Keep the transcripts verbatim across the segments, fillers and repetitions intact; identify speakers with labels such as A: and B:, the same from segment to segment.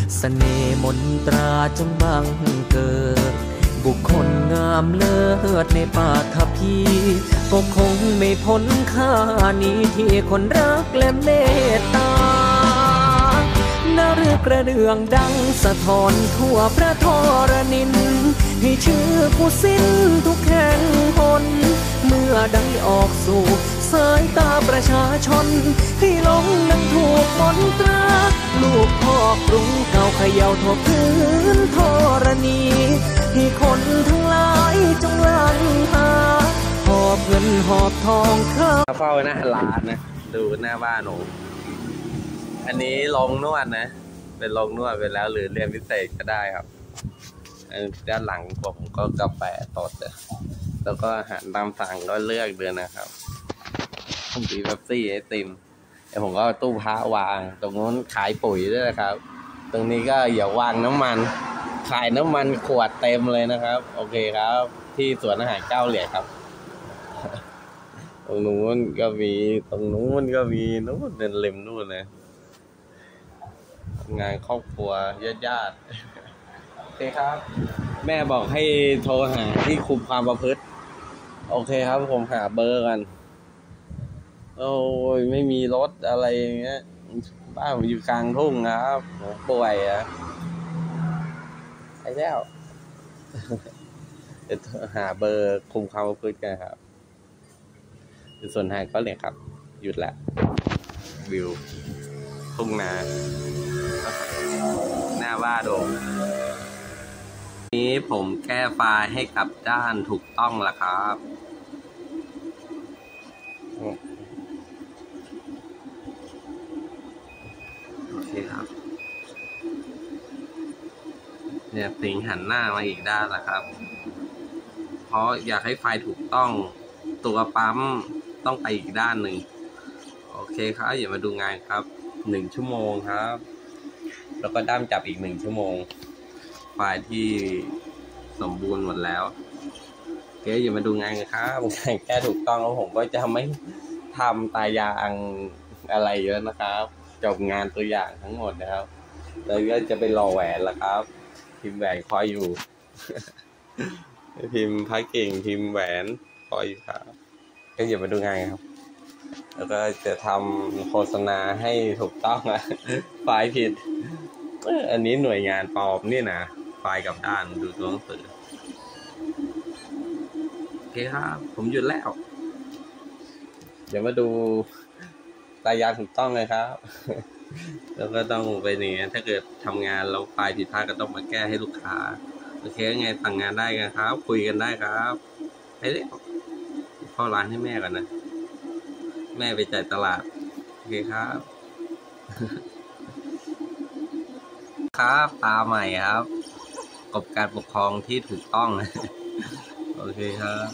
A: เสน่ห์มนตราจงบังเกิดบุคคลงามเลิศในปาฐพีก็คงไม่พ้นค่านี้ที่คนรักและเมตตานาเรือกระเดื่องดังสะท้อนทั่วพระธรณินให้ชื่อผู้สิ้นทุกแห่งหนเมื่อได้ออกสู่สายตาประชาชนให้หลงนั้นถูกมนตราลูกพ่อกรุงเก่าเขย่าทั่วพื้นธรณีให้คนทั้งหลายจงหลั่งหาหอบเงินหอบทองเข้า
B: เฝ้าหน้าร้านนะดูหน้าบ้านหนูอันนี้ลงนวดนะเป็นลงนวดไปแล้วหรือเรียนพิเศษก็ได้ครับด้านหลังผมก็กาแฟสดแล้วก็อาหารตามสั่งก็เลือกเดือนนะครับผมมีเป๊ปซี่ไอติมเดี๋ยวผมก็ตู้พระวางตรงนู้นขายปุ๋ยด้วยนะครับตรงนี้ก็อย่าวางน้ำมันขายน้ำมันขวดเต็มเลยนะครับโอเคครับที่สวนอาหารเก้าเหลี่ยมครับตรงนู้นก็มีตรงนู้นก็มีนู้นเดินเล็มนู้นเลยงานครอบครัวญาติๆโอเคครับแม่บอกให้โทรหาที่คุมความประพฤติโอเคครับผมหาเบอร์กันโอ้ยไม่มีรถอะไรอย่างเงี้ยบ้านผมอยู่กลางทุ่งครับป่วยอ่ะไอ้แล้วจะหาเบอร์คุมความประพฤติกันครับอยู่ส่วนหางก็เลยครับหยุดละวิวทุ่งนาหน้าบ้านโดมนี้ผมแก้ไฟล์ให้กับด้านถูกต้องแล้วครับโอเคครับเนี่ยสิงหันหน้ามาอีกด้านแล้วครับเพราะอยากให้ไฟล์ถูกต้องตัวปั๊มต้องไปอีกด้านหนึ่งโอเคครับอย่ามาดูงานครับหนึ่งชั่วโมงครับแล้วก็ด้ามจับอีกหนึ่งชั่วโมงไฟล์ที่สมบูรณ์หมดแล้วโอเคอย่ามาดูงานกันครับงานแก้ถูกต้องแล้วผมก็จะไม่ทำตายางอะไรเยอะนะครับจบงานตัวอย่างทั้งหมดนะครับแล้วก็จะไปรอแหวนแล้วครับพิมพ์แหวนคอยอยู่ พิมพ์พักเก่งพิมพ์แหวนคอยอยู่ครับก็อย่ามาดูงานครับแล้วก็จะทำโฆษณาให้ถูกต้องอะไฟล์ผิดอันนี้หน่วยงานปลอมนี่นะไฟล์กับด้านดูตัวหนังสือโอเคครับผมหยุดแล้วเดี๋ยวมาดูรายงานถูกต้องเลยครับแล้วก็ต้องไปเนี่ยถ้าเกิดทำงานเราไฟล์ผิดพลาดก็ต้องมาแก้ให้ลูกค้าโอเคไงสั่งงานได้กันครับคุยกันได้ครับไปเลยเข้าร้านให้แม่ก่อนนะแม่ไปจ่ายตลาดโอเคครับครับตาใหม่ครับกบการปกครองที่ถูกต้องโอเคครับ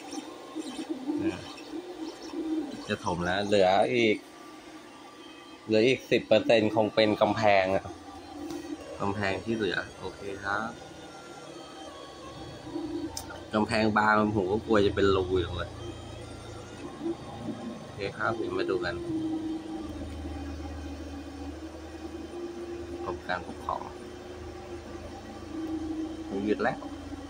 B: จะถมแล้วเหลืออีกเหลืออีกสิบเปอร์เซ็นต์คงเป็นกำแพงอะกำแพงที่เหลือโอเคครับกำแพงบางผมก็กลัวจะเป็นรูอยู่เลยโอเคครับเดี๋ยวมาดูกันกบการปกครองผมหยุดแล้ว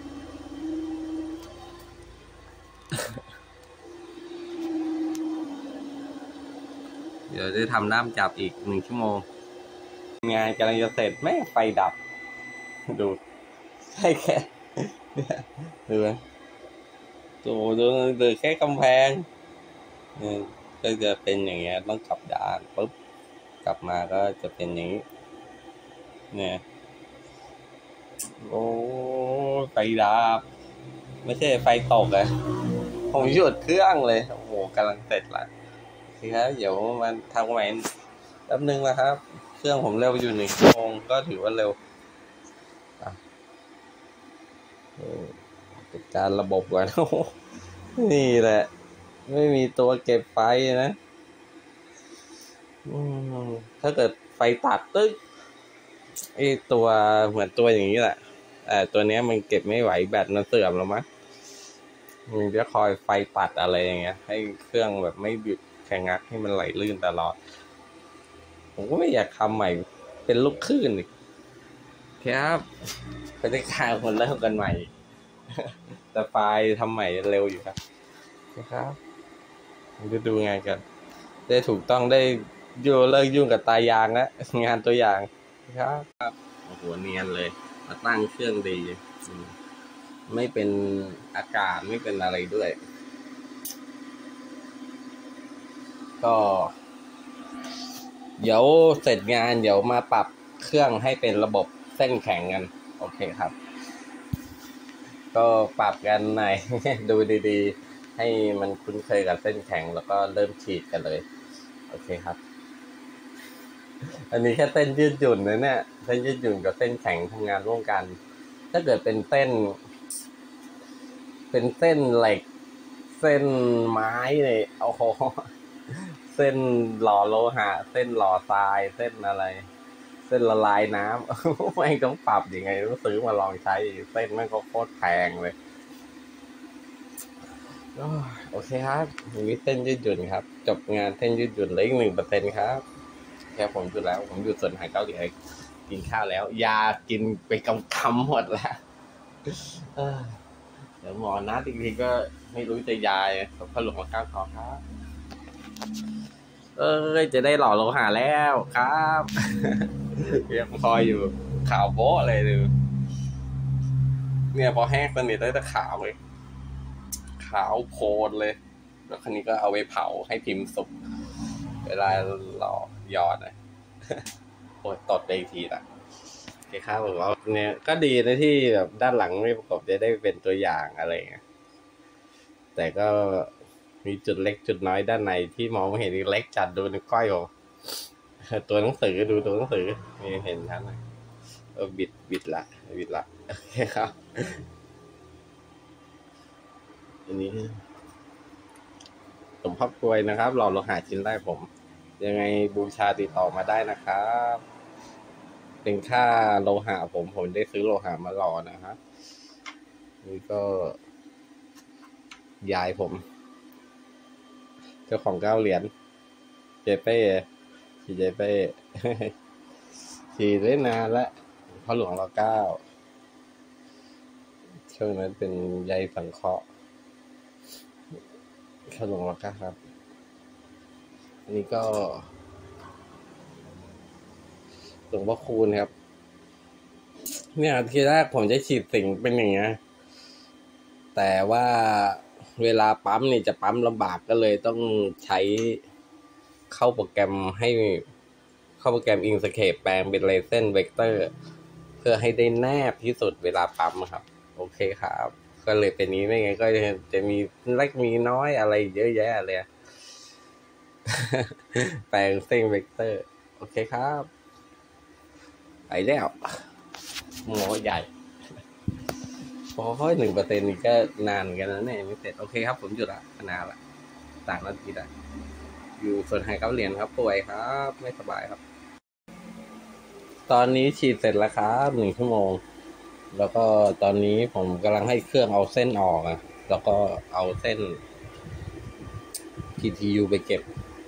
B: เดี๋ยวจะทำด้ามจับอีกหนึ่งชั่วโมงงานกำลังจะเสร็จแม่ไฟดับดูใช่แค่ดูไหมดูดูดูแค่กำแพงก็จะเป็นอย่างเงี้ยต้องกลับด้านปุ๊บกลับมาก็จะเป็นอย่างนี้เนี่ยโอ้ไฟดับไม่ใช่ไฟตกเลยผมหยุดเครื่องเลยโอ้โหกำลังเสร็จละทีนี้เดี๋ยวมันทำใหม่แป๊บนึงนะครับเครื่องผมเร็วอยู่หนึ่งชั่วโมงก็ถือว่าเร็วจัดการระบบก่อนนี่แหละไม่มีตัวเก็บไฟนะถ้าเกิดไฟตัดตึ๊กไอตัวเหมือนตัวอย่างนี้แหละแต่ตัวนี้มันเก็บไม่ไหวแบตมันเสื่อมแล้วมั้งมันจะคอยไฟตัดอะไรอย่างเงี้ยให้เครื่องแบบไม่หยุดแข่งงักให้มันไหลลื่นตลอดผมก็ไม่อยากทำใหม่เป็นลูกคลื่นอีกครับไปได้ข่าวคนเริ่มกันใหม่ แต่ไฟล์ทำใหม่เร็วอยู่ครับนะครับจะดูงานกันได้ถูกต้องได้ยุ่งเลิกยุ่งกับตายางแล้วงานตัวอย่างครับโอ้โหเนียนเลยมาตั้งเครื่องดีไม่เป็นอากาศไม่เป็นอะไรด้วย ก็เดี๋ยวเสร็จงานเดี๋ยวมาปรับเครื่องให้เป็นระบบเส้นแข็งกันโอเคครับก็ปรับกันหน่อย ดูดีๆให้มันคุ้นเคยกับเส้นแข็งแล้วก็เริ่มฉีดกันเลยโอเคครับอันนี้แค่เส้นยืดหยุ่นนะเนี่ยเส้นยืดหยุ่นกับเส้นแข็งทำงานร่วมกันถ้าเกิดเป็นเส้นเป็นเส้นเหล็กเส้นไม้เนี่ยโอ้โหเส้นหล่อโลหะเส้นหล่อทรายเส้นอะไรเส้นละลายน้ำ ไม่ต้องปรับยังไงต้องซื้อมาลองใช้เส้นมันก็โคตรแพงเลยโอเคครับมีเส้นยืดหยุ่นครับจบงานเส้นยืดหยุ่นเหลืออีกหนึ่งเปอร์เซ็นต์ครับแค่ผมหยุดแล้วผมหยุดส่วนหายเกาหลีกินข้าวแล้วยากินไปกำกำหมดแล้วเดี๋ยวหมอนัดอีกทีก็ไม่รู้จะยายพอหลวงมาก้าวคอครับเอ้ยจะได้หล่อโลหะแล้วครับยังพออยู่ขาวโบ๊ะเลยดูเนี่ยพอแห้งสนิทแล้วจะขาวเลยขาวโพลนเลยแล้วคันนี้ก็เอาไปเผาให้พิมพ์สุกเวลาหล่อยอดนะโอ้ยตดได้อีกทีละโอเคครับผมว่าเนี่ยก็ดีนะที่แบบด้านหลังไม่ประกอบจะได้เป็นตัวอย่างอะไรเงี้ยแต่ก็มีจุดเล็กจุดน้อยด้านในที่มองไม่เห็นเล็กจัดดูในก้อยของตัวหนังสือดูตัวหนังสือไม่เห็นท่านเลยเออบิดบิดละบิดละโอเคครับอันนี้สมภาพกลวยนะครับหล่อโลหะชิ้นแรกผมยังไงบูชาติดต่อมาได้นะครับเป็นค่าโลหะผมผมได้ซื้อโลหะมาหล่อนะครับนี่ก็ยายผมเจ้าของเก้าเหรียญเจเป้ชีเจเป้ชีได้นานแล้วพ่อหลวงรอเก้าช่วงนั้นเป็นใยสังเคราะห์พ่อหลวงรอเก้าครับอันนี้ก็หลวงพ่อคูณครับเนี่ยทีแรกผมจะฉีดสิงเป็นอย่างเงี้ยแต่ว่าเวลาปั๊มนี่จะปั๊มลำบากก็เลยต้องใช้เข้าโปรแกรมให้เข้าโปรแกรม Inkscape แปลงเป็นเลเซอร์เวกเตอร์เพื่อให้ได้แนบที่สุดเวลาปั๊มครับโอเคครับก็เลยเป็นนี้ไม่ไงก็จะมีเล็กมีน้อยอะไรเยอะแยะเลยแปลงเส้นเวกเตอร์โอเคครับไปแล้วหมอใหญ่พอค่อยหนึ่งเปอร์เซ็นต์นี่ก็นานกันนะเนี่ยไม่เสร็จโอเคครับผมหยุดละนานละสามนาทีละอยู่ส่วนหายเก้าเหรียญครับป่วยครับไม่สบายครับตอนนี้ฉีดเสร็จแล้วครับหนึ่งชั่วโมงแล้วก็ตอนนี้ผมกำลังให้เครื่องเอาเส้นออกอ่ะแล้วก็เอาเส้น ที ที ยู ไปเก็บ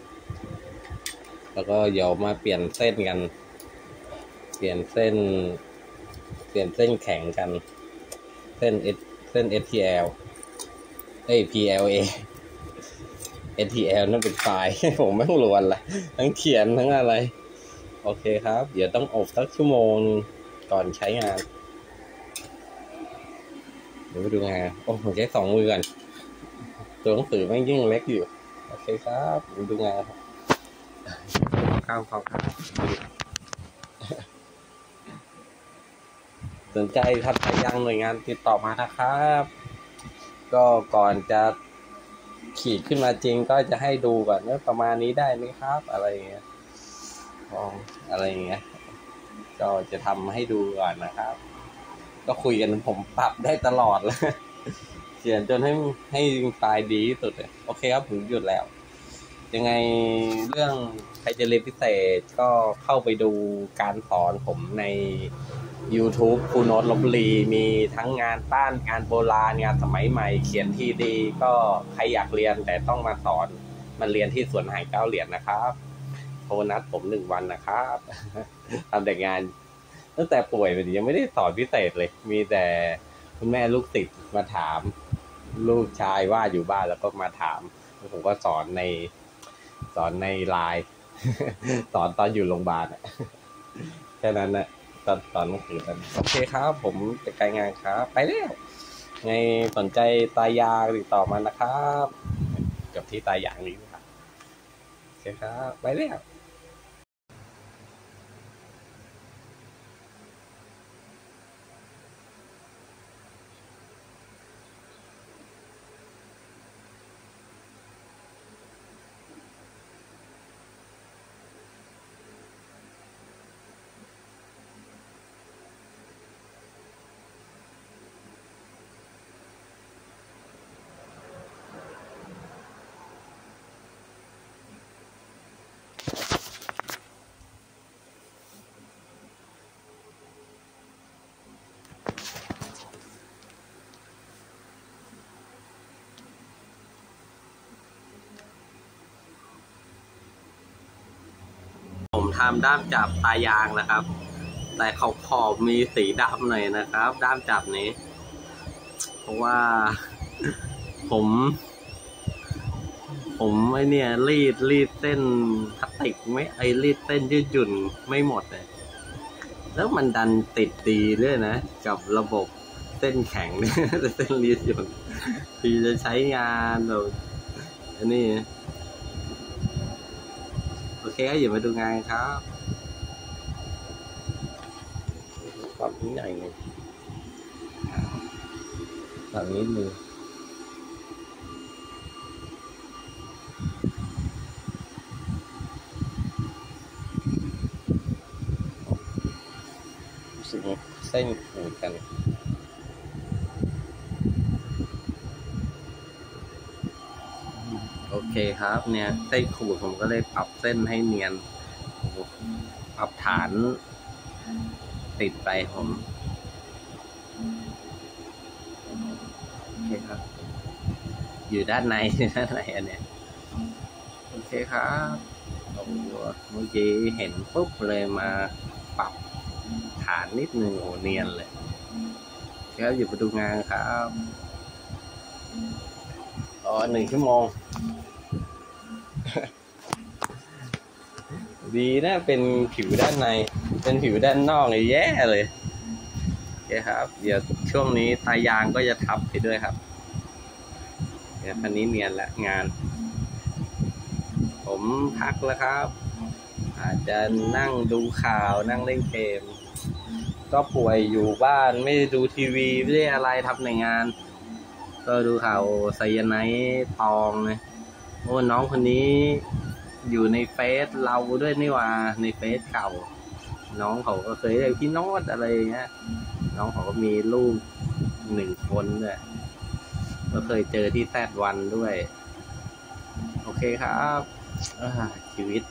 B: แล้วก็เดี๋ยวมาเปลี่ยนเส้นกันเปลี่ยนเส้นเปลี่ยนเส้นแข็งกันเส้นเอเส้น เอส ที แอล เอ้ย พี แอล เอ เอส ที แอล นั่นเป็นไฟล์ผมไม่รู้อะไรทั้งเขียนทั้งอะไรโอเคครับเดี๋ยวต้องอบสักชั่วโมงก่อนใช้งานเดี๋ยวไปดูงานโอ้ผมใช้สองมือกันตัวหนังสือไม่ยิ่งเล็กอยู่โอเคครับดูงานข้าวครับสนใจทักทายยังหน่วยงานติดต่อมานะครับก็ก่อนจะขีดขึ้นมาจริงก็จะให้ดูก่อนว่าประมาณนี้ได้ไหมครับอะไรอย่างเงี้ยอะไรอย่างเงี้ยก็จะทำให้ดูก่อนนะครับก็คุยกันผมปรับได้ตลอดเลยเขียนจนให้ให้ไฟล์ดีที่สุดเลยโอเคครับผมหยุดแล้วยังไงเรื่องใครจะเรียนพิเศษก็เข้าไปดูการสอนผมใน YouTube ครูโน้ตลพบุรีมีทั้งงานต้านงานโบราณงานสมัยใหม่เขียนทีดีก็ใครอยากเรียนแต่ต้องมาสอนมันเรียนที่สวนหายเก้าเหรียญนะครับโทรนัดผมหนึ่งวันนะครับทำแต่งานเอตั้งแต่ป่วยไปยังไม่ได้สอนพิเศษเลยมีแต่คุณแม่ลูกติดมาถามลูกชายว่าอยู่บ้านแล้วก็มาถามผมก็สอนในสอนในไลน์สอนตอนอยู่โรงพยาบาลแค่นั้นนะตอนตอนหนังสือนั้นโอเคครับผมจะรายงานครับไปแล้วไงสนใจตายางติดต่อมานะครับกับที่ตายางนี้ครับโอเคครับไปแล้วผมทำด้ามจับตายางนะครับ แต่ขอบขอบมีสีดำหน่อยนะครับด้ามจับนี้เพราะว่าผม ผมไอเนี่ยรีดรีดเส้นพลาสติกไม่ไอรีดเส้นยืดหยุ่นไม่หมดเลยแล้วมันดันติดดีด้วยนะกับระบบเส้นแข็งเนี่ยเส้นรีดหยุ่นที่จะใช้งานแบบอันนี้โอเคก็อย่ามาดูงานครับปรับนิดหน่อยนึงปรับนิดนึงรู้สึกเส้นขูดกันโอเคครับเนี่ยเส้นขูดผมก็เลยปรับเส้นให้เนียนปรับฐานติดไปผมโอเคครับอยู่ด้านในด้านในอันเนี้ยโอเคครับโอ้เมื่อกี้เห็นปุ๊บเลยมาปรับฐานนิดนึงโอ้เนียนเลยแล้วอยู่ไปดูงานครับอ๋อหนึ่งชั่วโมงดีนะเป็นผิวด้านในเป็นผิวด้านนอกเลยแย่เลยโอเคครับเดี๋ยวช่วงนี้ตายางก็จะทับไปด้วยครับเดี๋ยวคันนี้เนียนละงานผมพักแล้วครับอาจจะนั่งดูข่าวนั่งเล่นเกมก็ป่วยอยู่บ้านไม่ได้ดูทีวีไม่ได้อะไรทำในงานก็ดูข่าวไซยาไนท์ตองเลยโอ้น้องคนนี้อยู่ในเฟซเราด้วยนี่ว่าในเฟซเก่าน้องเขาก็เคยเรียกพี่โน้ตอะไรเงี้ยน้องเขาก็มีลูกหนึ่งคนด้วยก็เคยเจอที่แซดวันด้วยโอเคครับชีวิต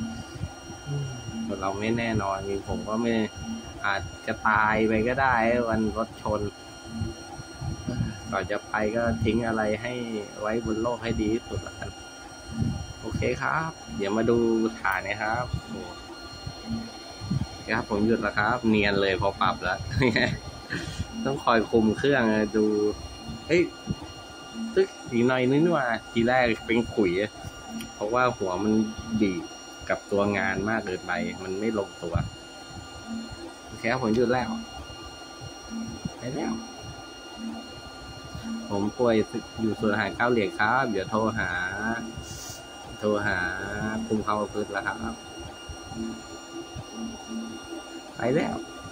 B: เราไม่แน่นอนผมก็ไม่อาจจะตายไปก็ได้วันรถชนก่อนจะไปก็ทิ้งอะไรให้ไว้บนโลกให้ดีที่สุดละกันโอเคครับเดี๋ยวมาดูฐานนะครับโอ้ครับผมหยุดแล้วครับเนียนเลยพอปรับแล้วต้องคอยคุมเครื่องดูเฮ้ยตึ๊กอีกหน่อยนึงว่าทีแรกเป็นขุยเพราะว่าหัวมันดีกับตัวงานมากเกินไปมันไม่ลงตัวโอเคครับผมหยุดแล้วไปแล้วผมป่วยอยู่ส่วนอาหารข้าวเหลียงครับเดี๋ยวโทรหาโทรหาคุมความประพฤติแล้วครับไปแล้ว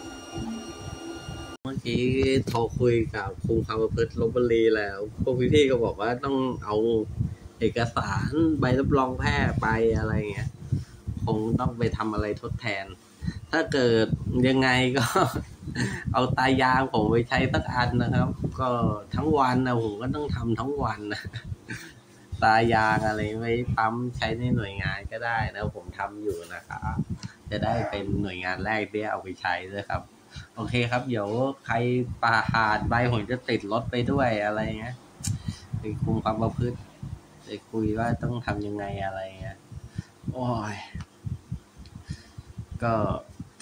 B: เมื่อกี้โทรคุยกับคุมความประพฤติลพบุรีแล้วพวกพี่ๆก็บอกว่าต้องเอาเอกสารใบรับรองแพทย์ไปอะไรเงี้ยคงต้องไปทำอะไรทดแทนถ้าเกิดยังไงก็เอาตายางผมไปใช้สักอันนะครับก็ทั้งวันนะผมก็ต้องทำทั้งวันนะตายางอะไรไว้ปั๊มใช้ในหน่วยงานก็ได้นะผมทำอยู่นะครับจะได้เป็นหน่วยงานแรกที่เอาไปใช้ด้วยครับโอเคครับเดี๋ยวใครปาหาดใบผมจะติดรถไปด้วยอะไรเงี้ยไปคุมความประพฤติไปคุยว่าต้องทำยังไงอะไรเงี้ยโอ้ยก็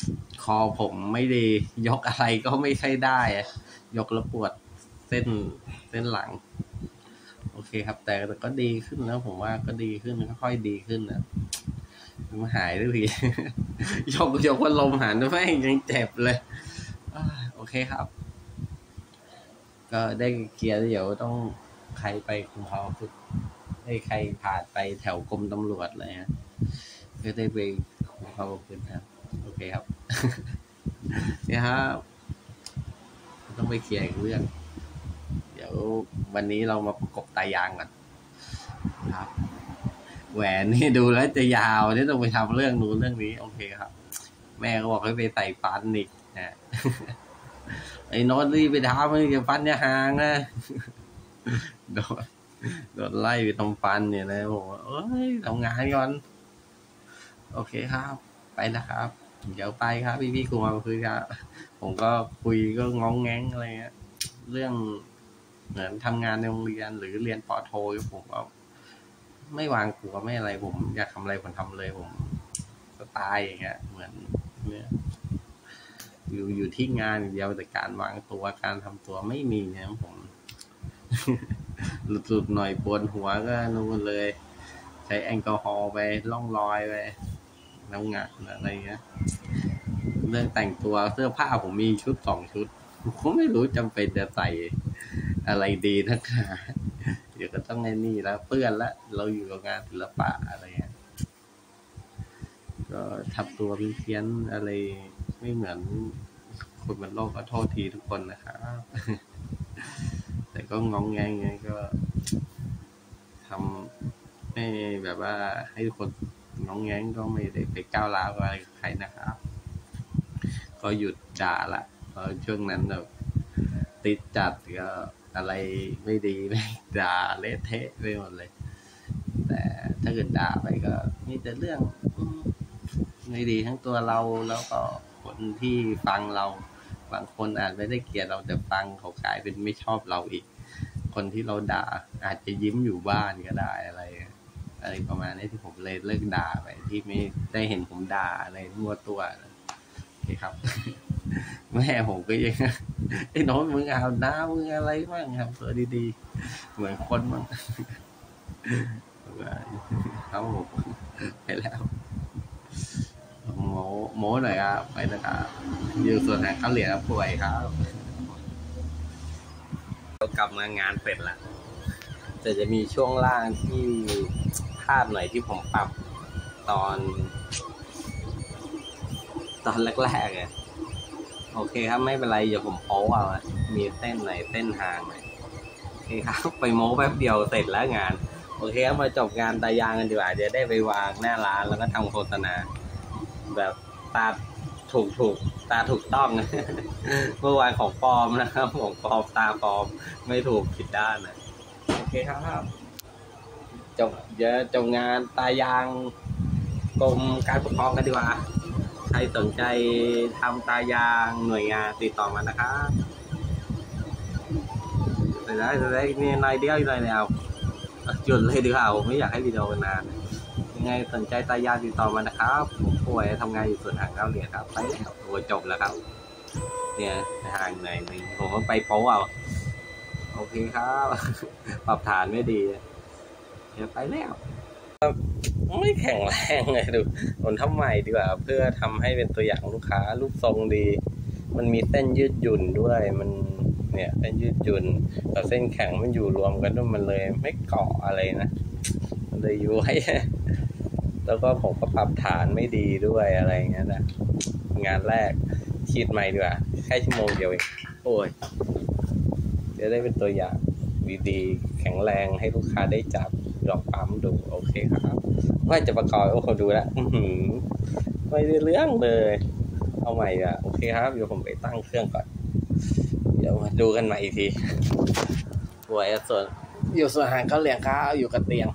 B: คอผมไม่ดียกอะไรก็ไม่ใช่ได้ยกแล้วปวดเส้นเส้นหลังโอเคครับแต่ก็ดีขึ้นแล้วผมว่าก็ดีขึ้นค่อยๆดีขึ้นนะมันหายด้วยพี่ ยกยกว่าลมหายด้วยแม่งยังเจ็บเลยโอเคครับก็ได้เคลียร์เดี๋ยวต้องใครไปคุมความฝึกให้ใครผ่านไปแถวกรมตำรวจเลยฮะก็ได้ไปคุมความฝึกครับโอเคครับ เนี่ยครับต้องไปเคลียร์อีกเรื่องเดี๋ยววันนี้เรามาประกบตายางก่อนครับแหวนนี่ดูแล้วจะยาวนี่ต้องไปทำเรื่องนู้นเรื่องนี้โอเคครับแม่ก็บอกให้ไปใส่ฟันอีกนะไอ้โน้ตรีไปทำมันจะฟันจะห่างนะโดนโดนไล่ไปทำฟันเนี่ยนะผมว่าเอ้ยทำงานก่อนโอเคครับไปแล้วครับเดี๋ยวไปครับพี่พี่ครูมาคุยครับผมก็คุยก็ง้องแง้งอะไรเงี้ยเรื่องเหมือนทำงานในโรงเรียนหรือเรียนปอโทผมก็ไม่วางตัวไม่อะไรผมอยากทำอะไรผมทำเลยผมสไตล์อย่างเงี้ยเหมือนเนี่ยอยู่อยู่ที่งานเดียวแต่การวางตัวการทำตัวไม่มีเนี่ยผมหลุดๆหน่อยปวดหัวก็นู่นเลยใช้แอลกอฮอล์ไปล่องรอยไปน้ำหนักอะไรเงี้ยเรื่องแต่งตัวเสื้อผ้าผมมีชุดสองชุดผมไม่รู้จำเป็นจะใส่อะไรดีนักหนาเดี๋ยวก็ต้องในนี่แล้วเปื้อนละเราอยู่กับงานศิลปะอะไรเงี้ยก็ทำตัวเพี้ยนอะไรไม่เหมือนคนบนโลกก็โทษทีทุกคนนะครับแต่ก็งองแงงไงก็ทำให้แบบว่าให้คนน้องแง้งก็ไม่ได้ไปก้าวร้าวอะไรใครนะครับก็หยุดด่าละเพราะช่วงนั้นแบบติดจัดก็อะไรไม่ดีไม่ด่าเละเทะไปหมดเลยแต่ถ้าเกิดด่าไปก็มีแต่เรื่องไม่ดีทั้งตัวเราแล้วก็คนที่ฟังเราบางคนอาจไม่ได้เกลียดเราแต่ฟังเขากลายเป็นไม่ชอบเราอีกคนที่เราด่าอาจจะยิ้มอยู่บ้านก็ได้อะไรอะไรประมาณนี้ที่ผมเลยเลิกด่าไปที่ไม่ได้เห็นผมด่าอะไรมั่วตัวโอเคครับ แม่ผมก็ยังไอ้น้องมึงเอาหน้ามึงอะไรบ้างครับตัวดีๆเหมือนคนมั้งครับผมไปแล้วโม้โม้หน่อยครับไปนะครับอยู่ส่วนไหนเขาเหลียญป่วยครับเรากลับมางานเสร็จแล้วแต่จะมีช่วงล่างที่พลาดหน่อยที่ผมปรับตอนตอนแรกๆไงโอเคครับไม่เป็นไรเดี๋ยวผมโป๊เอามีเต้นไหนเต้นห่างหน่อยโอเคครับไปโม้แป๊บเดียวเสร็จแล้วงานโอเคครับมาจบงานตายางกันดีกว่าจะได้ไปวางหน้าร้านแล้วก็ทำโฆษณาแบบตาถูกถูกตาถูกต้อง เมื่อวานของปลอมนะครับของปลอมตาปลอมไม่ถูกผิดด้านนะโอเคครับจบเดี๋ยวจบงานตายางกรมการปกครองกันดีกว่าใครสนใจทำตายางหน่วยงานติดต่อมานะครับไปได้ไปได้นี่นายเดียวอยู่เลยแล้วหยุดเลยดีกว่าผมไม่อยากให้วิดีโอนานยังไงสนใจตายางติดต่อมานะครับผมป่วยทำงานอยู่ส่วนห่างเก้าเหรียญครับไปแล้วโอ้จบแล้วครับเนี่ยห่างหน่อยนึงผมก็ไปโป๊เอาโอเคครับปรับฐานไม่ดีเดี๋ยวไปแล้วไม่แข็งแรงเลยดูผมทำใหม่ดีกว่าเพื่อทำให้เป็นตัวอย่างลูกค้ารูปทรงดีมันมีเส้นยืดหยุ่นด้วยมันเนี่ยเส้นยืดหยุ่นกับเส้นแข็งมันอยู่รวมกันด้วยมันเลยไม่เกาะอะไรนะมันเลยย้วยแล้วก็ผมก็ปรับฐานไม่ดีด้วยอะไรอย่างเงี้ยนะงานแรกฉีดใหม่ดีกว่าแค่ชั่วโมงเดียวเองโอ้ยเดี๋ยวได้เป็นตัวอย่างดีๆแข็งแรงให้ลูกค้าได้จับลองปั๊มดูโอเคครับว่าจะประกอบโอ้โหดูแล้วไม่ได้เรื่องเลยเอาใหม่อ่ะโอเคครับเดี๋ยวผมไปตั้งเครื่องก่อนเดี๋ยวมาดูกันใหม่อีกทีป่วยส่วนอยู่ส่วนห่างเขาเหลียงข้าวอยู่กับเตียง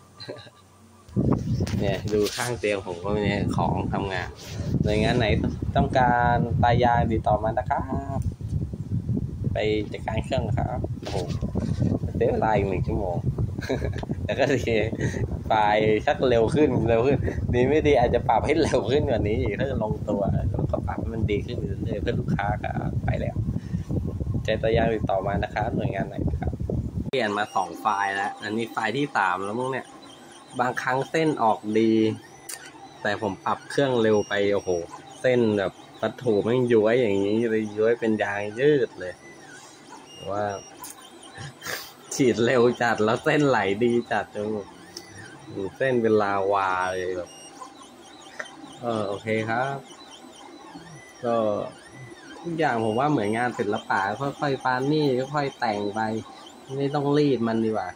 B: เนี่ยดูข้างเตียงผมก็มีของทำงานหน่วยงานไหนต้องการตายางติดต่อมานะครับไปจัดการเครื่องครับโอ้โหเสียเวลาอีกหนึ่งชั่วโมงแต่ก็ดีปลายชักเร็วขึ้นเร็วขึ้นดีไม่ดีอาจจะปรับให้เร็วขึ้นกว่านี้อีกถ้าจะลงตัวแล้วก็ปรับให้มันดีขึ้นเรื่อยๆเพื่อลูกค้าก็ไปแล้วใจตัวยางติดต่อมานะครับหน่วยงานไหนครับเปลี่ยนมาสองไฟล์แล้วอันนี้ไฟล์ที่สามแล้วมั้งเนี่ยบางครั้งเส้นออกดีแต่ผมปรับเครื่องเร็วไปโอ้โหเส้นแบบวัตถุไม่ย้วยอย่างนี้เลยย้วยเป็นยางยืดเลยว่าฉีดเร็วจัดแล้วเส้นไหลดีจัดจนเส้นเป็นลาวาเลยแบบเออโอเคครับก็ทุกอย่างผมว่าเหมือนงานศิลปะค่อยๆปานนี่ค่อยๆแต่งไปไม่ต้องรีดมันดีกว่า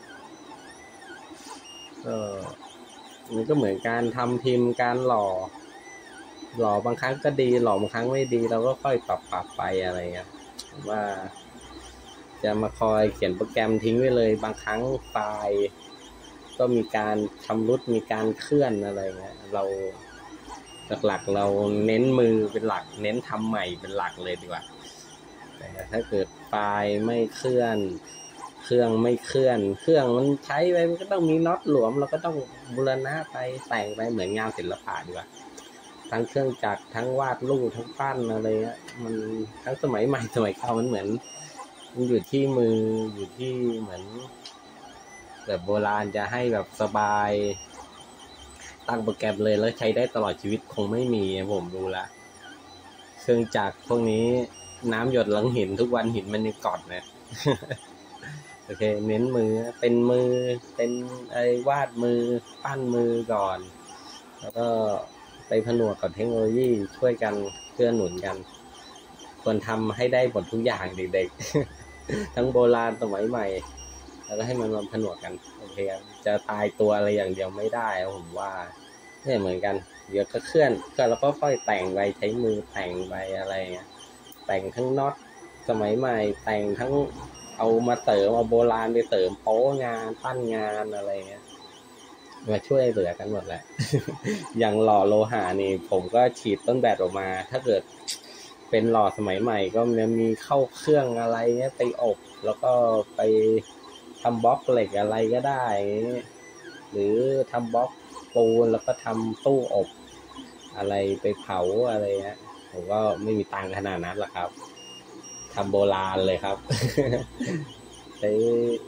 B: ก็มันก็เหมือนการทำพิมพ์การหล่อหล่อบางครั้งก็ดีหล่อบางครั้งไม่ดีเราก็ค่อยปรับปรับไปอะไรเงี้ยว่าจะมาคอยเขียนโปรแกรมทิ้งไว้เลยบางครั้งไฟล์ก็มีการชำรุดมีการเคลื่อนอะไรเงี้ยเราหลักๆเราเน้นมือเป็นหลักเน้นทำใหม่เป็นหลักเลยดีกว่าแต่ถ้าเกิดไฟล์ไม่เคลื่อนเครื่องไม่เคลื่อนเครื่องมันใช้ไปมันก็ต้องมีน็อตหลวมเราก็ต้องบูรณะไปแต่งไปเหมือนงานศิลปะดีกว่าทั้งเครื่องจักรทั้งวาดรูปทั้งปั้นอะไรเงี้ยมันทั้งสมัยใหม่สมัยเก่ามันเหมือนมันอยู่ที่มืออยู่ที่เหมือนแบบโบราณจะให้แบบสบายตั้งโปรแกรมเลยแล้วใช้ได้ตลอดชีวิตคงไม่มีผมดูละเครื่องจักรพวกนี้น้ำหยดหลังหินทุกวันหินมันยังกอดเนี่ยโอเคเน้นมือเป็นมือเป็นไอ้วาดมือปั้นมือก่อนแล้วก็ไปผนวกกับเทคโนโลยีช่วยกันเกื้อหนุนกันควรทำให้ได้หมดทุกอย่างเด็กๆทั้งโบราณสมัยใหม่แล้วก็ให้มันมาผนวกกันโอเคจะตายตัวอะไรอย่างเดียวไม่ได้ผมว่าเนี่ยเหมือนกันเดี๋ยวก็เคลื่อนก็แล้วก็ค่อยแต่งไปใช้มือแต่งไปอะไรเงี้ยแต่งทั้งน็อตสมัยใหม่แต่งทั้งเอามาเสริมเอาโบราณไปเสริมโป๊งานปั้นงานอะไรเงี้ยมาช่วยเหลือกันหมดแหละ อย่างหล่อโลหะนี่ผมก็ฉีดต้นแบบออกมาถ้าเกิดเป็นหล่อสมัยใหม่ก็มีเข้าเครื่องอะไรเงี้ยไปอบแล้วก็ไปทำบล็อกเหล็กอะไรก็ได้หรือทำบล็อกปูนแล้วก็ทำตู้อบอะไรไปเผาอะไรเงี้ยผมก็ไม่มีตังค์ขนาดนั้นหรอกครับทำโบราณเลยครับ ใช้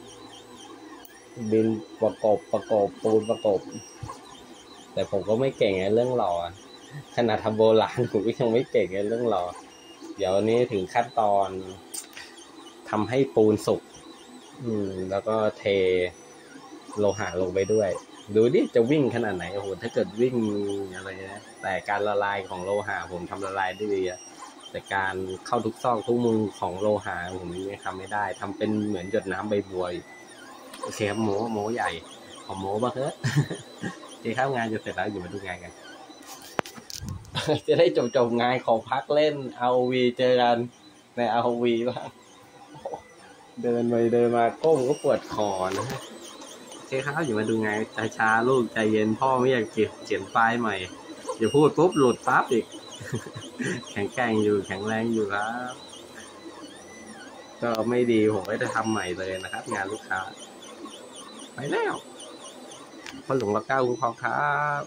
B: ดินประกบประกบปูนประกบแต่ผมก็ไม่เก่งในเรื่องหล่อขนาดทำโบราณผมก็ยังไม่เก่งในเรื่องหล่อเดี๋ยวนี้ถึงขั้นตอนทำให้ปูนสุกอืมแล้วก็เทโลหะลงไปด้วยดูดิจะวิ่งขนาดไหนโอ้โหถ้าเกิดวิ่งอะไรนะแต่การละลายของโลหะผมทำละลายได้ดีอะแต่การเข้าทุกซอกทุกมุมของโลหะผมยังทำไม่ได้ทำเป็นเหมือนหยดน้ำใบบัวโอเคครับโม้โม้ใหญ่ขอโม้บ้างเถอะโอเคครับงานจะเสร็จแล้วอยู่มาดูงานกัน จะได้จบจบงานขอพักเล่น อาร์ โอ วี เจอกันใน อาร์ โอ วี บ้างเดินไปเดินมาก้มก็ปวดคอนะโอเคครับอยู่มาดูงานช้าๆลูกใจเย็นพ่อไม่อยากเก็บเขียนไฟล์ใหม่อย่าพูดปุ๊บหลุดปั๊บอีก แข็งแกร่งอยู่แข็งแรงอยู่ครับก็ไม่ดีผมก็จะทำใหม่เลยนะครับงานลูกค้าไปแล้วพ่อหลวงรักเก้าคุณพ่อครับ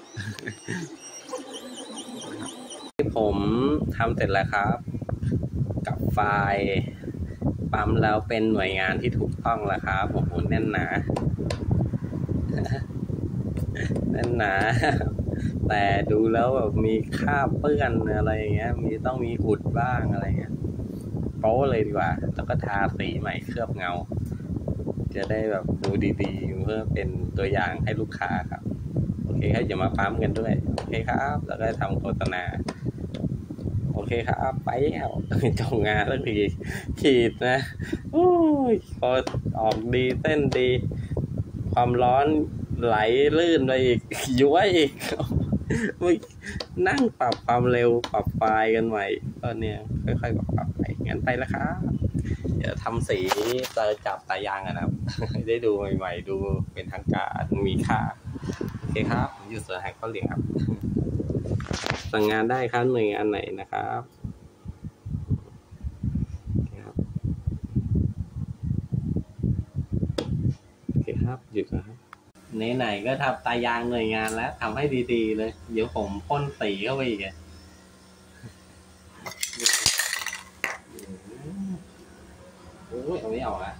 B: ผมทำเสร็จแล้วครับกับไฟล์ปั๊มแล้วเป็นหน่วยงานที่ถูกต้องแล้วครับผมแน่นหนาแน่นหนาแต่ดูแล้วแบบมีคราบเปื้อนอะไรอย่างเงี้ยมีต้องมีอุดบ้างอะไรเงี้ยโป๊เลยดีกว่าแล้วก็ทาสีใหม่เคลือบเงาจะได้แบบดูดีๆเพื่อเป็นตัวอย่างให้ลูกค้าครับโอเคครับอย่ามาปั๊มกันด้วยโอเคครับแล้วก็ทำโฆษณาโอเคครับไปแล้วจบงานแล้วทีขีดนะโอ้ยพอออกดีเต้นดีความร้อนไหลลื่นไปอีกย้วยอีกนั่งปรับความเร็วปรับไฟล์กันใหม่ตอนเนี้ยค่อยๆปรับปรับไปงั้นไปแล้วครับเดี๋ยวทำสีเจอจับตายางกันนะครับ ได้ดูใหม่ๆดูเป็นทางการมีค่าโอเคครับผมอยู่สวนแห่งข้าวเหลียงครับสั่งงานได้ครับหน่วยงานไหนนะครับโอเคครับหยุดนะครับไหนๆก็ทำตายางหน่วยงานแล้วทำให้ดีๆเลยเดี๋ยวผมพ่นสีเข้าไปอีกไม่ออกนะ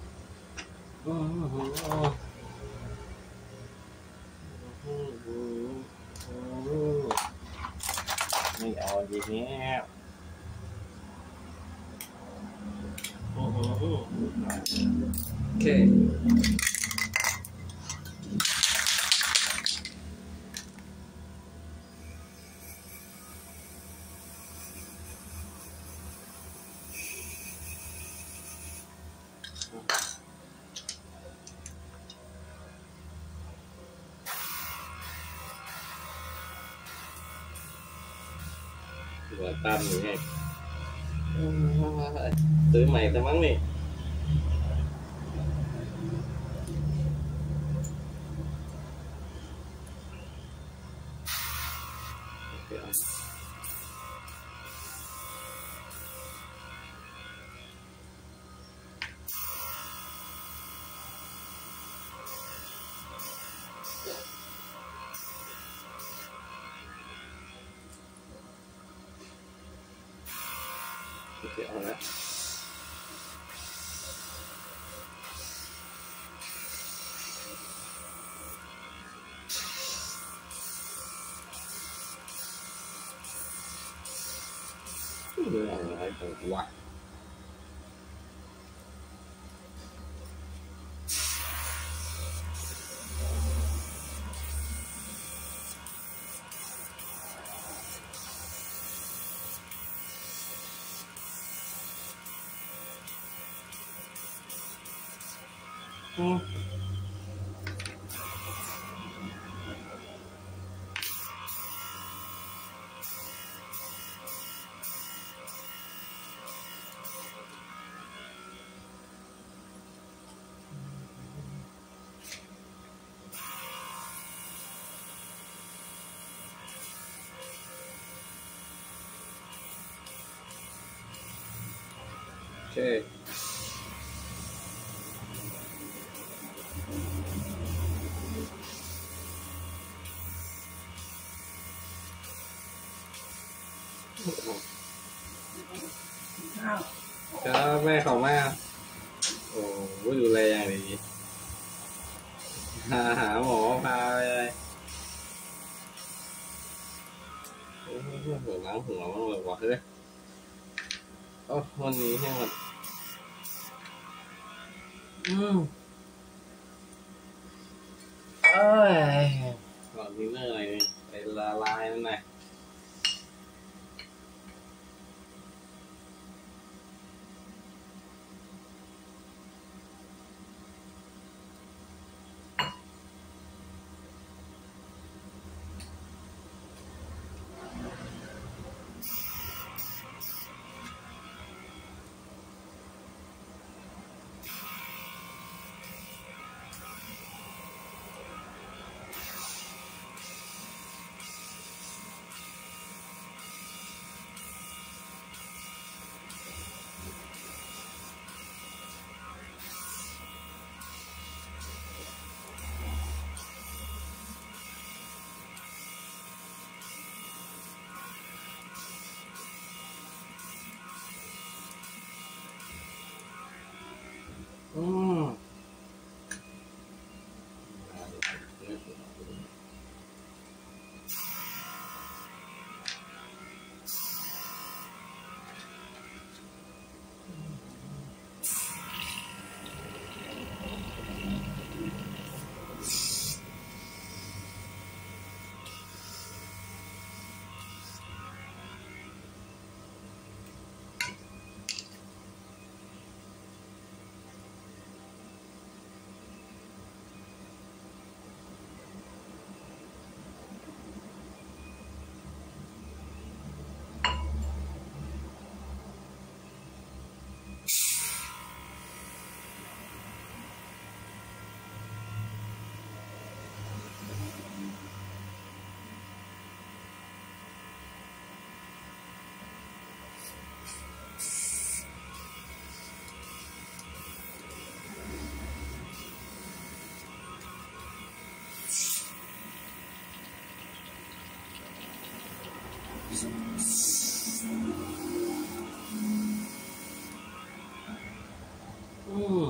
B: ไม่เอาดีเนี้ยโอเคหัวตั้มอยู่ไงซื้อใหม่แต่มั้งนี่โอเคเอาละเรื่องอะไรของวะอืมโอเคครับแม่เขามากโอ้โหดูแลอย่างดีหาหาหมอพาไปเลยโอ้โหหัวล้างหัวมันแบบว่าเฮ้ยโอ้วันนี้ให้หมดอืมเอ้ยก่อนนี้เรื่องอะไรไปละลายนั่นไง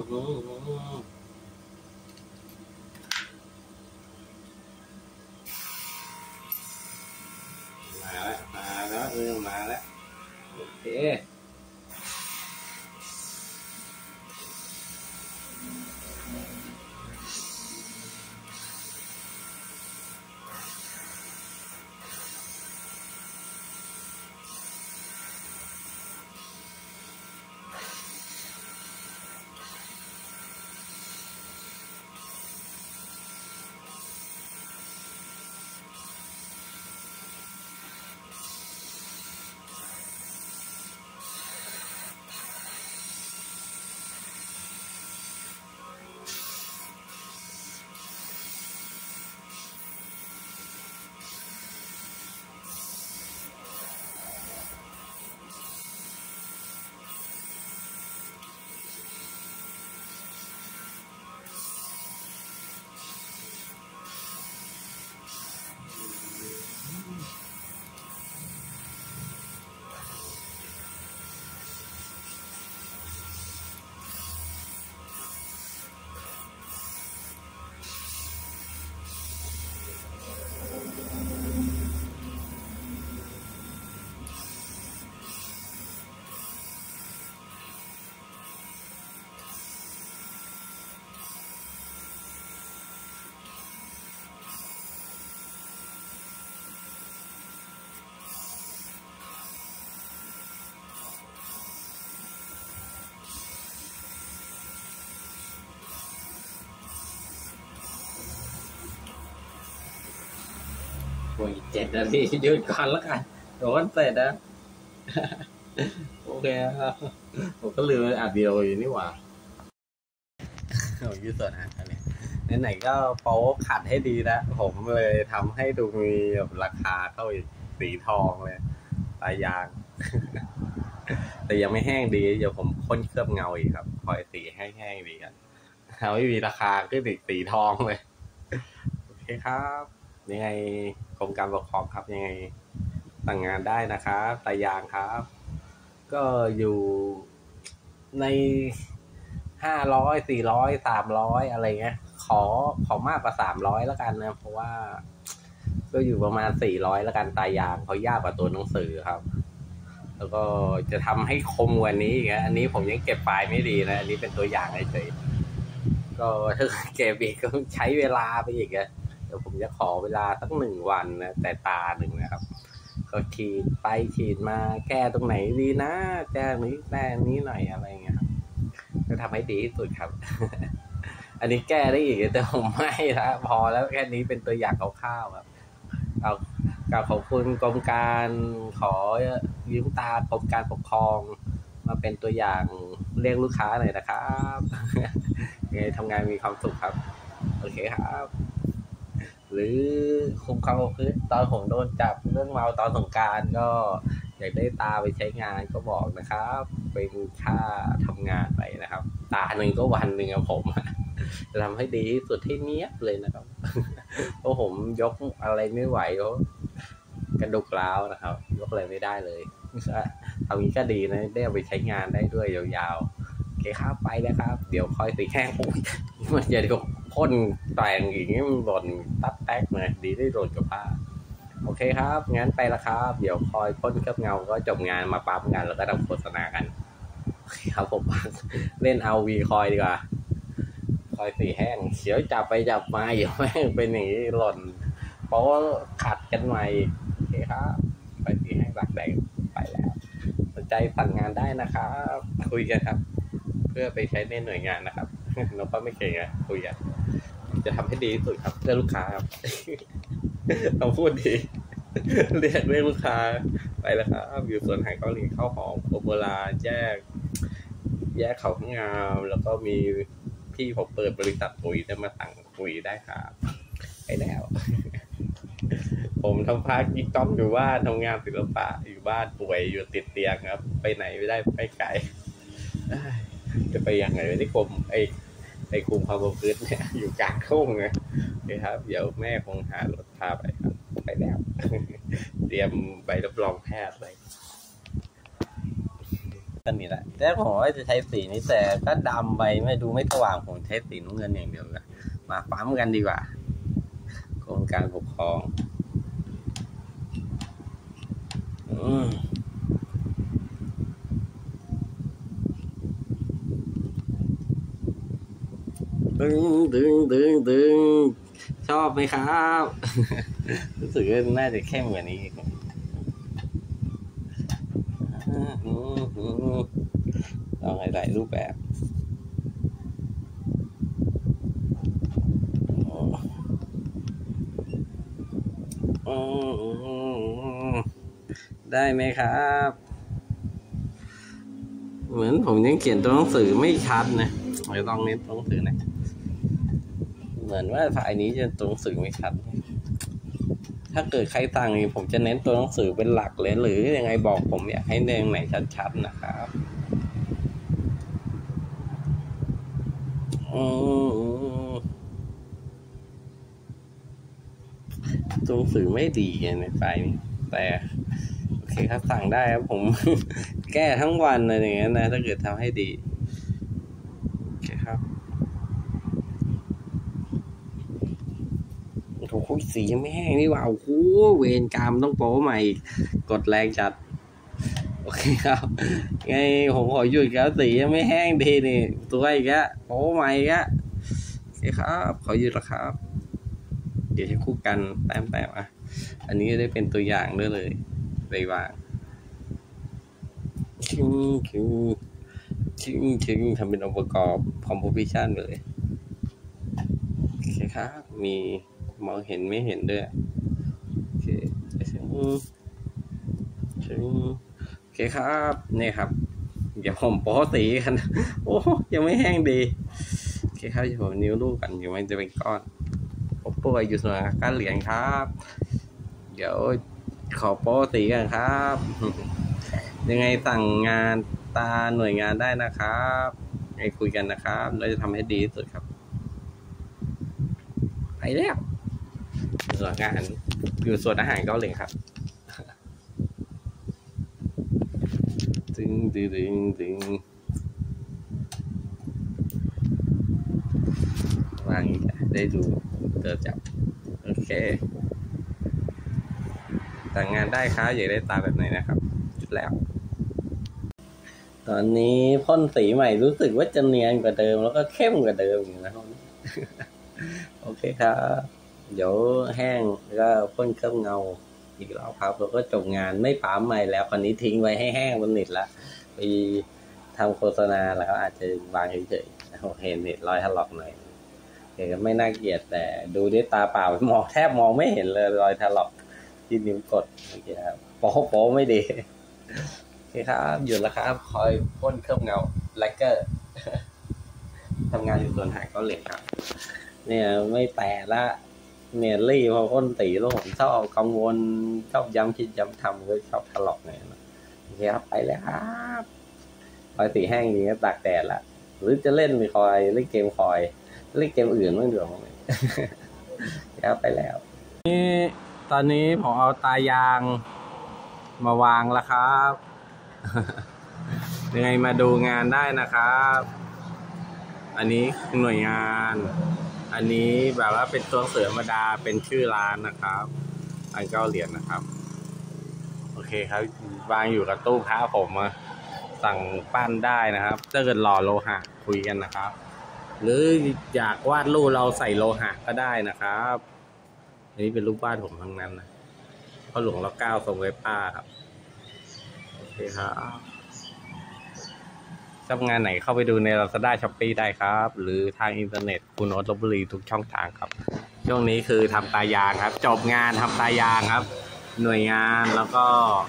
B: มาแล้วมาแล้วเออมาแล้วโอเคโอ้ยเจ็ดนาทีหยุดก่อนแล้วกันโดนเสร็จนะโอเคครับผมก็ลืมอัดวิดีโออยู่นี่หว่าโอ้ยยืดส่วนอันนี้ไหนๆก็โป๊ขัดให้ดีนะผมเลยทำให้ดูมีแบบราคาเข้าอีกสีทองเลยปลายยาง แต่ยังไม่แห้งดีเดี๋ยวผมพ่นเคลือบเงาอีกครับคอยสีแห้งๆดีกันเอาไม่มีราคาก็ติดสีทองเลยโอเคครับยังไงกรมการปกครองครับยังไงสั่งงานได้นะครับปลายยางครับ ก็อยู่ในห้าร้อยสี่ร้อยสามร้อยอะไรเงี้ยขอขอมากกว่าสามร้อยแล้วกันนะเพราะว่าก็อยู่ประมาณสี่ร้อยแล้วกันตายางเขายากกว่าตัวหนังสือครับแล้วก็จะทำให้คมกว่านี้อีกนะอันนี้ผมยังเก็บไฟล์ไม่ดีนะอันนี้เป็นตัวอย่างเฉยๆก็ถ้าเก็บอีกก็ใช้เวลาไปอีกนะเดี๋ยวผมจะขอเวลาสักหนึ่งวันนะแต่ตาหนึ่งนะครับก็ฉีดไปฉีดมาแก้ตรงไหนดีนะแก้นี้แก้นี้หน่อยอะไรเงี้ยครับจะทำให้ดีที่สุดครับ อันนี้แก้ได้อีกแต่ผมไม่ละพอแล้วแค่นี้เป็นตัวอย่างคร่าวๆครับเอากราบขอบคุณกรมการขอยืมตากรมการปกครองมาเป็นตัวอย่างเรียกลูกค้าหน่อยนะครับยังไงทำงานมีความสุขครับโอเคครับหรือคุมความประพฤติตอนผมโดนจับเรื่องเมาตอนสงกรานต์ก็อยากได้ตาไปใช้งานก็บอกนะครับเป็นค่าทำงานไปนะครับตาหนึ่งก็วันหนึ่งอะผมจะทำให้ดีที่สุดที่เนี้ยเลยนะครับเพราะผมยกอะไรไม่ไหวเพราะกระดูกร้าวนะครับยกอะไรไม่ได้เลยทำนี้ก็ดีนะได้เอาไปใช้งานได้ด้วยยาวๆโอเคครับไปแล้วครับเดี๋ยวคอยสีแห้งอุ้ยมันจะเดี๋ยวพ่นแต่งอย่างนี้มันหล่นตัดแตกเลยดีได้โดนกับผ้าโอเคครับงั้นไปละครับเดี๋ยวคอยพ่นเคลือบเงาก็จบงานมาปั๊มกันแล้วก็ทำโฆษณากันโอเคครับผมเล่นเอาวีคอยดีกว่าคอยสีแห้งเสียวจับไปจับมาอยู่แม่งเป็นอย่างนี้หล่นเพราะว่าขัดกันใหม่โอเคครับคอยสีแห้งหลักแดงไปแล้วสนใจสั่งงานได้นะครับคุยกันครับเพื่อไปใช้ในหน่วยงานนะครับเราก็ไม่เก่งอะคุยกันจะทำให้ดีที่สุดครับเพื่อลูกค้าครับต้องพูดดีเรียกเรียกลูกค้าไปแล้วครับอยู่สวนไหเกาหลีข้าวหอมโคโบราแยกแยกเขาข้างงามแล้วก็มีพี่ผมเปิดบริษัทปุ๋ยจะมาสั่งปุ๋ยได้ครับไปแล้วผมทำพาร์ทกิ๊กต้อมอยู่บ้านทำงานศิลปะอยู่บ้านป่วยอยู่ติดเตียงครับไปไหนไม่ได้ไปไกลจะไปยังไงไปที่กรมไอ้ไอ้คุมความประพฤติเนี่ยอยู่กลางทุ่งนะนะครับเดี๋ยวแม่คงหารถพาไปครับไปแล้วเตรียมใบรับรองแพทย์เลยสนิทแหละแต่ผมว่าจะใช้สีนี้แต่ก็ดำไปไม่ดูไม่สว่างผมใช้สีน้ำเงินอย่างเดียวกันมาปั๊มกันดีกว่าโครงการปกครองอืมดึงดึงดึงดึงชอบไหมครับรู้สึกว่าน่าจะเข้มกว่านี้ลองหลายๆรูปแบบได้ไหมครับเหมือนผมยังเขียนตัวหนังสือไม่ชัดนะเดี๋ยวลองเน้นตัวหนังสือนะเหมือนว่าไฟล์นี้จะตัวหนังสือไม่ชัดถ้าเกิดใครสั่งนี่ผมจะเน้นตัวหนังสือเป็นหลักเลยหรือยังไงบอกผมอยากให้เน้นไหนชัดๆนะครับตัวหนังสือไม่ดีในไฟล์นี้แต่โอเคครับสั่งได้ครับผม แก้ทั้งวันอะไรอย่างเงี้ยนะถ้าเกิดทำให้ดีโอเคครับโอ้โหสียังไม่แห้งนี่ว่าโอ้โหเวรกรรมต้องโป๊ใหม่กดแรงจัดโอเคครับไงผมขอหยุดแล้วสียังไม่แห้งดีนี่ตัวอีกแล้วโป๊ใหม่อีกแล้วโอเคครับขอหยุดแล้วครับเดี๋ยวให้คู่กันแต้มแต้มอ่ะอันนี้ได้เป็นตัวอย่างด้วยเลยไปวางชิงชิงชิงชิงทำเป็นองค์ประกอบคอมโพสิชันเลยโอเคครับมีมองเห็นไม่เห็นด้วยโอเคชิงชิงโอเคครับนี่ครับเดี๋ยวผมโป๊สีกันโอ้ยังไม่แห้งดีโอเคครับเดี๋ยวผมนิ้วลูกกันเดี๋ยวมันจะเป็นก้อนผมป่วยอยู่ส่วนการเหรียญครับเดี๋ยวขอโป๊สีกันครับยังไงสั่งงานตาหน่วยงานได้นะครับให้คุยกันนะครับเราจะทำให้ดีที่สุดครับไปแล้วส่วนงานอยู่ส่วนอาหารเกาหลีครับดึงดึงดึงดึงวางอีกได้ดูเจอจับโอเคสั่งงานได้ครับอยากได้ตาแบบไหนนะครับจุดแล้วตอนนี้พ่นสีใหม่รู้สึกว่าจะเนียนกว่าเดิมแล้วก็เข้มกว่าเดิมอยู่นะครับโอเคครับเดี๋ยวแห้งแล้วก็พ่นเคลือบเงาอีกรอบครับแล้วก็จบงานไม่ปั๊มใหม่แล้วคนนี้ทิ้งไว้ให้แห้งบนเน็ตละไปทำโฆษณาแล้วอาจจะวางเฉยๆเห็นเน็ตรอยถลอกหน่อยเห็นก็ไม่น่าเกลียดแต่ดูด้วยตาเปล่ามองแทบมองไม่เห็นเลยรอยถลอกที่นิ้วกดโอเคครับโป๊ะโป๊ะไม่ดีโอเคครับหยุดแล้วครับคอยพ่นเคลือบเงาแลกเกอร์ทำงานอยู่ส่วนหางก็เหล็กครับเนี่ยไม่แตะละเนี่ยรีพอพ่นสีแล้วผมชอบกังวลชอบย้ำคิดย้ำทำก็ชอบถลอกเนี่ยโอเคครับไปแล้วครับคอยสีแห้งอย่างเงี้ยตากแดดละหรือจะเล่นคอยเล่นเกมคอยเล่นเกมอื่นไม่เดือดมั้งครับไปแล้วนี่ตอนนี้ผมเอาตายางมาวางแล้วครับยังไงมาดูงานได้นะครับอันนี้หน่วยงานอันนี้แบบว่าเป็นตัวเสือธรรมดาเป็นชื่อร้านนะครับอันเก้าเหรียญนะครับโอเคครับวางอยู่กับตู้พระผมสั่งปั้นได้นะครับถ้าเกิดหล่อโลหะคุยกันนะครับหรืออยากวาดรูปเราใส่โลหะก็ได้นะครับอันนี้เป็นรูปวาดผมทั้งนั้นนะพ่อหลวงรัชกาลทรงไว้ป้าครับโอเคครับชอบงานไหนเข้าไปดูใน Lazada Shopee ได้ครับหรือทางอินเทอร์เน็ตคุณโอ๊ต ลพบุรีทุกช่องทางครับช่วงนี้คือทำตายางครับจบงานทำตายางครับหน่วยงานแล้วก็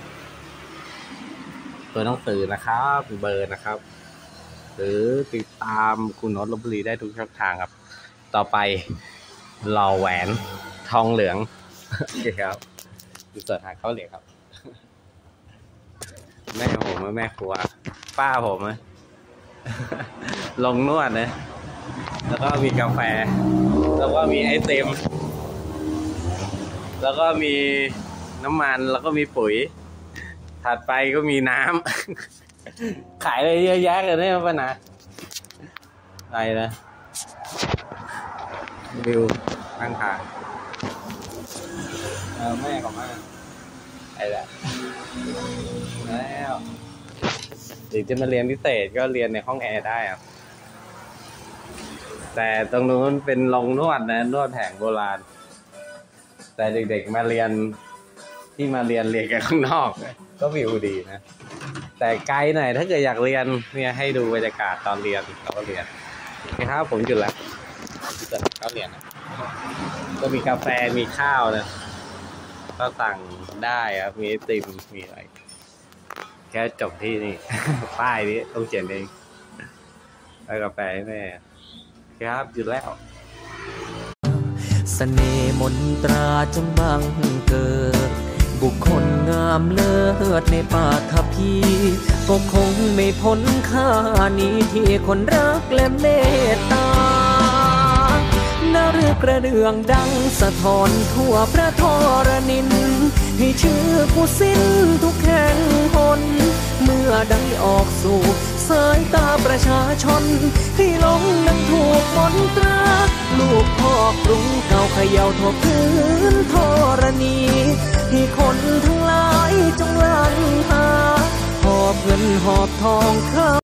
B: ตัวหนังสือนะครับเบอร์นะครับหรือติดตามคุณโอ๊ต ลพบุรีได้ทุกช่องทางครับต่อไปหล่อแหวนทองเหลืองโอเคครับดูสดหาเขาเหลืองครับแม่ผมแม่ครัวป้าผมนะลงนวดนะแล้วก็มีกาแฟแล้วก็มีไอติมแล้วก็มีน้ำมันแล้วก็มีปุ๋ยถัดไปก็มีน้ขายเลยเยอะแยะเลยเนี่ยป่ะนะอะไรนะวิวข้างทางเออแม่ของแม่ไอ้แหละแล้วหรือจะมาเรียนพิเศษก็เรียนในห้องแอร์ได้ครับแต่ตรงนู้นเป็นโรงนวดนะนวดแผนโบราณแต่เด็กๆมาเรียนที่มาเรียนเรียนกันข้างนอกก็วิวดีนะแต่ไกลหน่อยถ้าเกิดอยากเรียนเนี่ยให้ดูบรรยากาศตอนเรียนเขาก็เรียนนะครับผมจุดแล้วเกิดเขาเรียนนะก็มีกาแฟมีข้าวนะก็สั่งได้ครับมีไอติมมีอะไรแค่จบที่นี่ ป้ายนี้ต้องเขียนเองไปกาแฟให้แม่ครับหยุดแล้ว
A: เสน่ห์มนตราจงบังเกิดบุคคลงามเลิศในป่าทัพพีก็คงไม่พ้นค่านี้ที่คนรักและเมตตานาเรือกระเดื่องดังสะท้อนทั่วพระธรณินให้ชื่อผู้สิ้นทุกแห่งหนเมื่อได้ออกสู่สายตาประชาชนให้หลงนั้นถูกมนตราลูกพ่อกรุงเก่าเขย่าทั่วพื้นธรณีให้คนทั้งหลายจงหลั่งหาหอบเงินหอบทองเข้า